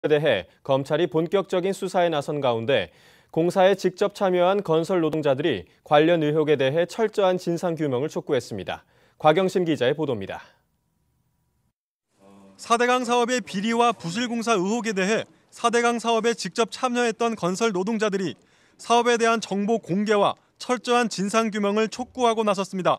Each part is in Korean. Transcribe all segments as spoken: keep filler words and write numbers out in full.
대해 검찰이 본격적인 수사에 나선 가운데 공사에 직접 참여한 건설 노동자들이 관련 의혹에 대해 철저한 진상규명을 촉구했습니다. 곽영신 기자의 보도입니다. 사대강 사업의 비리와 부실공사 의혹에 대해 사대강 사업에 직접 참여했던 건설 노동자들이 사업에 대한 정보 공개와 철저한 진상규명을 촉구하고 나섰습니다.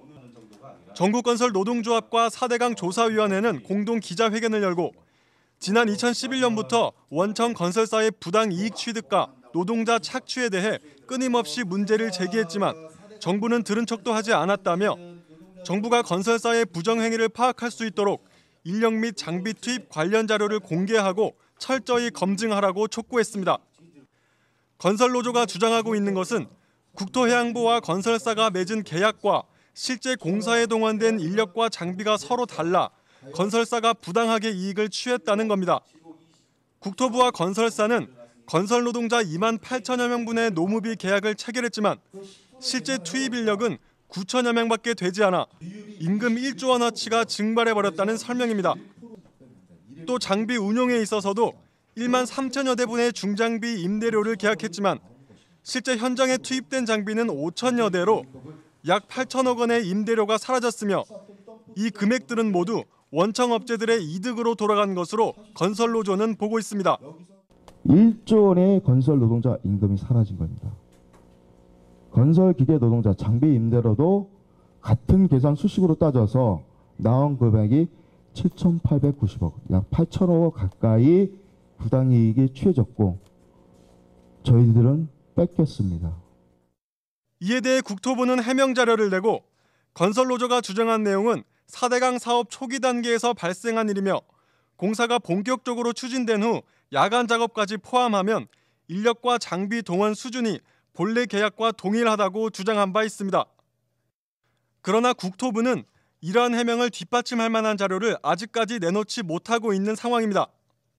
전국건설노동조합과 사대강 조사위원회는 공동 기자회견을 열고 지난 이천십일 년부터 원청 건설사의 부당 이익 취득과 노동자 착취에 대해 끊임없이 문제를 제기했지만 정부는 들은 척도 하지 않았다며 정부가 건설사의 부정행위를 파악할 수 있도록 인력 및 장비 투입 관련 자료를 공개하고 철저히 검증하라고 촉구했습니다. 건설노조가 주장하고 있는 것은 국토해양부와 건설사가 맺은 계약과 실제 공사에 동원된 인력과 장비가 서로 달라 건설사가 부당하게 이익을 취했다는 겁니다. 국토부와 건설사는 건설 노동자 이만 팔천여 명분의 노무비 계약을 체결했지만 실제 투입 인력은 구천여 명밖에 되지 않아 임금 일조 원어치가 증발해버렸다는 설명입니다. 또 장비 운용에 있어서도 일만 삼천여 대분의 중장비 임대료를 계약했지만 실제 현장에 투입된 장비는 오천여 대로 약 팔천억 원의 임대료가 사라졌으며 이 금액들은 모두 원청 업체들의 이득으로 돌아간 것으로 건설노조는 보고 있습니다. 일조 원의 건설 노동자 임금이 사라진 겁니다. 건설기계 노동자 장비 임대료도 같은 계산 수식으로 따져서 나온 금액이 칠천팔백구십억, 약 팔천억 원 가까이 부당이익이 취해졌고 저희들은 뺏겼습니다. 이에 대해 국토부는 해명 자료를 내고 건설노조가 주장한 내용은 사대강 사업 초기 단계에서 발생한 일이며 공사가 본격적으로 추진된 후 야간 작업까지 포함하면 인력과 장비 동원 수준이 본래 계약과 동일하다고 주장한 바 있습니다. 그러나 국토부는 이러한 해명을 뒷받침할 만한 자료를 아직까지 내놓지 못하고 있는 상황입니다.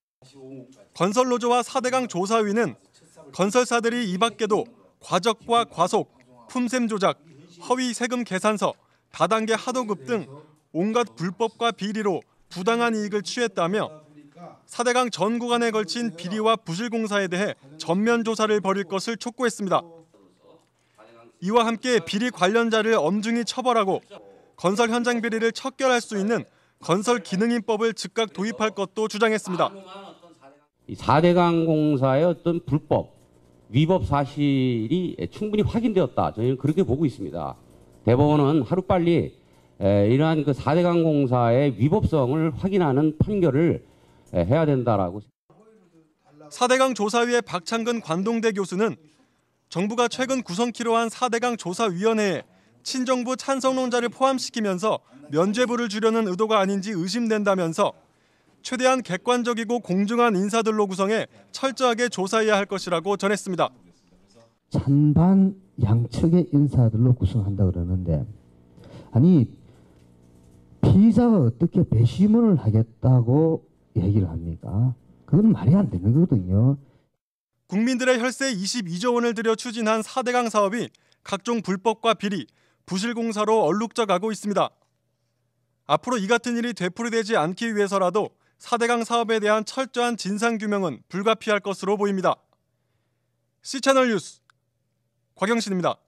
건설노조와 사대강 조사위는 건설사들이 이 밖에도 과적과 과속, 품셈 조작, 허위 세금 계산서, 다단계 하도급 등 온갖 불법과 비리로 부당한 이익을 취했다며 사대강 전 구간에 걸친 비리와 부실공사에 대해 전면 조사를 벌일 것을 촉구했습니다. 이와 함께 비리 관련자를 엄중히 처벌하고 건설 현장 비리를 척결할 수 있는 건설기능인법을 즉각 도입할 것도 주장했습니다. 사대강 공사의 어떤 불법, 위법 사실이 충분히 확인되었다. 저희는 그렇게 보고 있습니다. 대법원은 하루빨리 이러한 그 사대강 공사의 위법성을 확인하는 판결을 해야 된다라고. 사대강 조사위의 박창근 관동대 교수는 정부가 최근 구성키로 한 사대강 조사위원회에 친정부 찬성론자를 포함시키면서 면죄부를 주려는 의도가 아닌지 의심된다면서 최대한 객관적이고 공정한 인사들로 구성해 철저하게 조사해야 할 것이라고 전했습니다. 찬반 양측의 인사들로 구성한다 그러는데 아니 피의자가 어떻게 배심원을 하겠다고 얘기를 합니까? 그건 말이 안 되는 거거든요. 국민들의 혈세 이십이조 원을 들여 추진한 사대강 사업이 각종 불법과 비리, 부실공사로 얼룩져가고 있습니다. 앞으로 이 같은 일이 되풀이되지 않기 위해서라도 사대강 사업에 대한 철저한 진상규명은 불가피할 것으로 보입니다. 씨채널 뉴스 곽영신입니다.